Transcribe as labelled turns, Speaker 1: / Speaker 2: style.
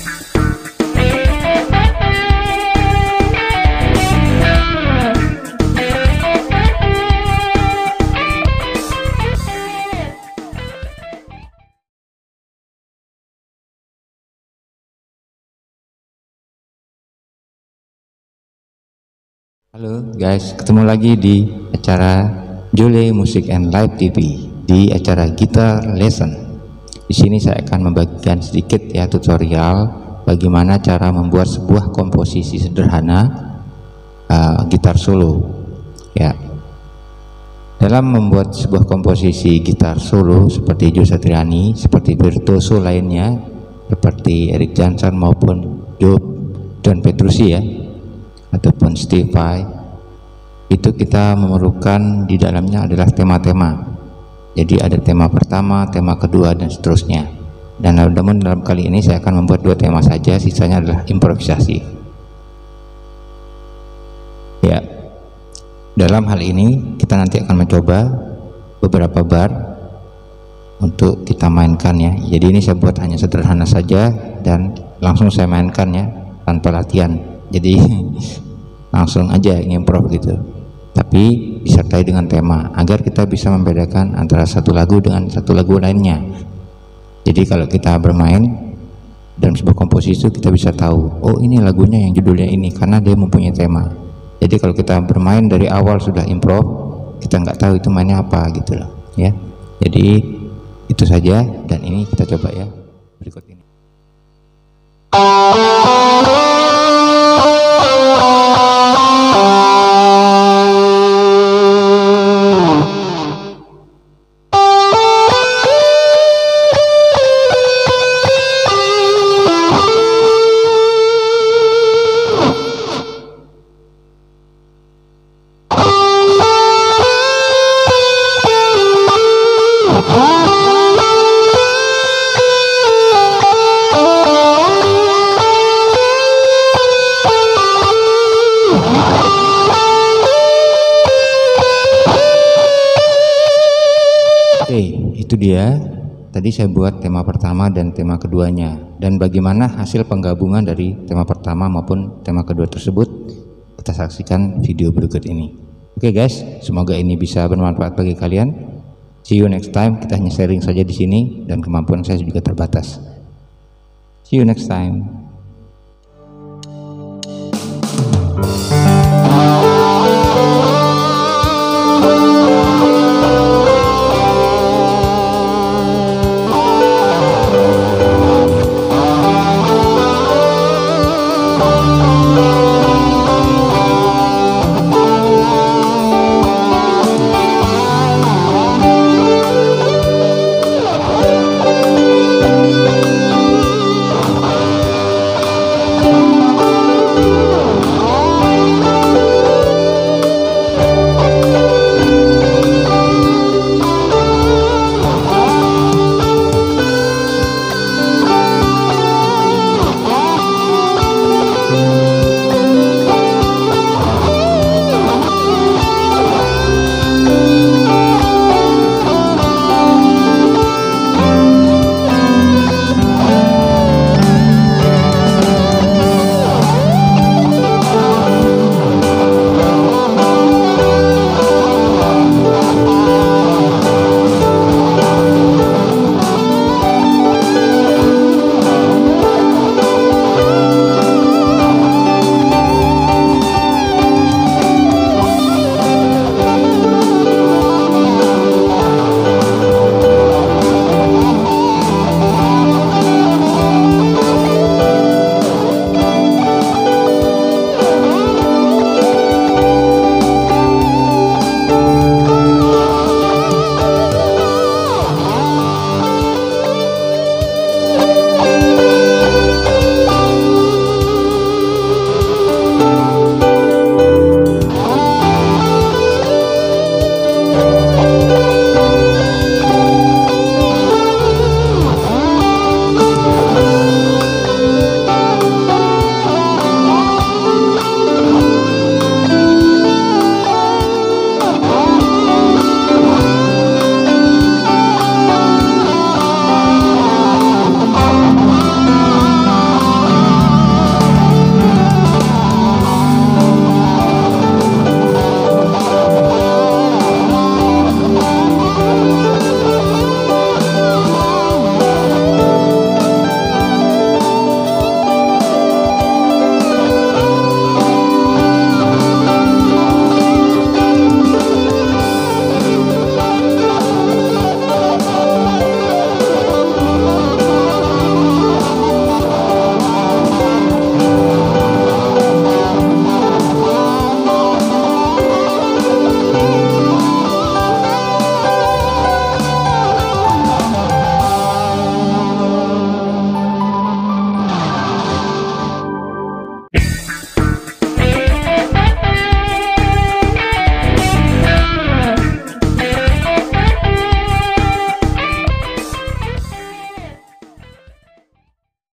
Speaker 1: Halo guys, ketemu lagi di acara Jole Music and Live TV di acara Guitar Lesson. Di sini saya akan membagikan sedikit ya tutorial bagaimana cara membuat sebuah komposisi sederhana gitar solo. Ya, dalam membuat sebuah komposisi gitar solo seperti Joe Satriani, seperti virtuoso lainnya seperti Eric Johnson maupun John Petrucci ya, ataupun Steve Vai, itu kita memerlukan di dalamnya adalah tema-tema. Jadi ada tema pertama, tema kedua, dan seterusnya. Dan namun dalam kali ini saya akan membuat 2 tema saja, sisanya adalah improvisasi. Ya, dalam hal ini kita nanti akan mencoba beberapa bar untuk kita mainkan ya. Jadi ini saya buat hanya sederhana saja dan langsung saya mainkan ya, tanpa latihan. Jadi langsung aja ngimprov gitu, tapi disertai dengan tema agar kita bisa membedakan antara satu lagu dengan satu lagu lainnya. Jadi kalau kita bermain dalam sebuah komposisi kita bisa tahu, oh ini lagunya yang judulnya ini karena dia mempunyai tema. Jadi kalau kita bermain dari awal sudah improv, kita nggak tahu itu mainnya apa gitu loh ya. Jadi itu saja, dan ini kita coba ya berikut ini. Oke, itu dia. Tadi saya buat tema pertama dan tema keduanya. Dan bagaimana hasil penggabungan dari tema pertama maupun tema kedua tersebut, kita saksikan video berikut ini. Oke guys, semoga ini bisa bermanfaat bagi kalian. See you next time. Kita hanya sharing saja di sini dan kemampuan saya juga terbatas. See you next time.